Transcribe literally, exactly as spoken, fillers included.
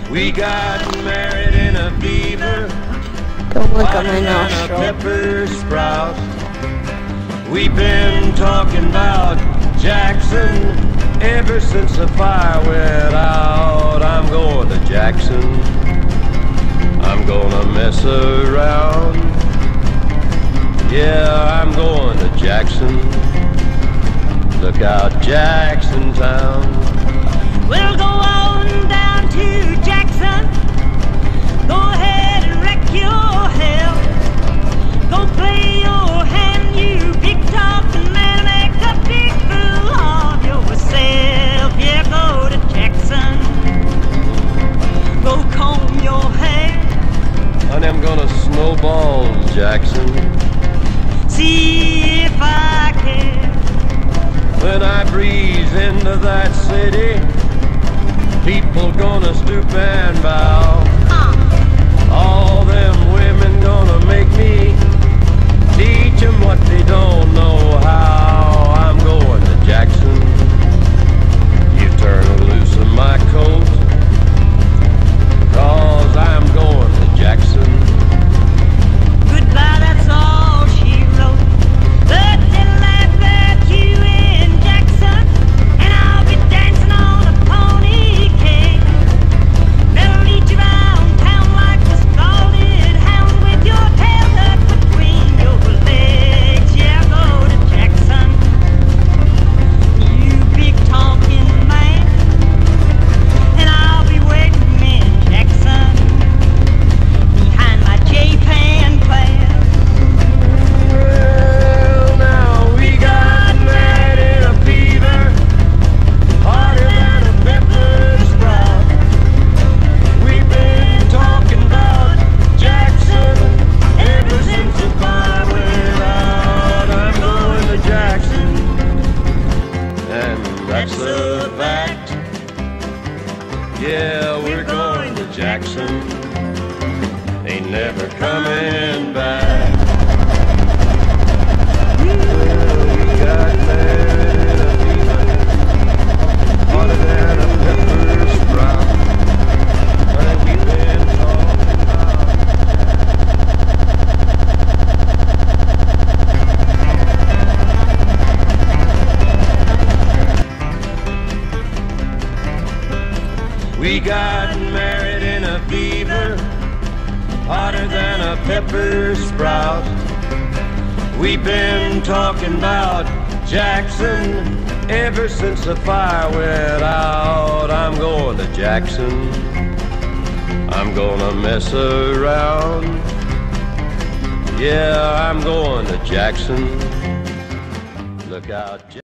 We got married in a fever. Don't look at my Hotter than a nostril. pepper sprout. We've been talking about Jackson ever since the fire went out. I'm going to Jackson. I'm gonna mess around. Yeah, I'm going to Jackson. Look out, Jackson Town. We'll go on down to Jackson. Go ahead and wreck your hell. Go play your hand, you big talking man. Make a big fool of yourself. Yeah, go to Jackson. Go comb your hair. Honey, I'm gonna snowball Jackson. See if I can. When I breeze into that city, people gonna stoop and bow. All them women gonna make me teach them what they don't know how. I'm going to Jackson. You turn loose of my coat, 'cause I'm going to Jackson. Goodbye, that's all she wrote. But they'll laugh at you in Jackson, and I'll be dancing on a pony cake. They'll lead you round town like a scalded hound with your tail tucked between your legs. Yeah, go to Jackson, you big talking man, and I'll be waiting in Jackson behind my J-Pan plan. Well, now we got married in a fever, hotter than a pepper sprout. We've been talking about Jackson ever since the fire went out. I'm going to Jackson, and that's a fact. Yeah, we're going to Jackson. Ain't never coming back. We got married in a fever, hotter than a pepper sprout. Honey, we've been talking about. We got married in a fever, hotter than a pepper sprout. We've been talking about Jackson ever since the fire went out. I'm going to Jackson. I'm gonna mess around. Yeah, I'm going to Jackson. Look out, Jackson.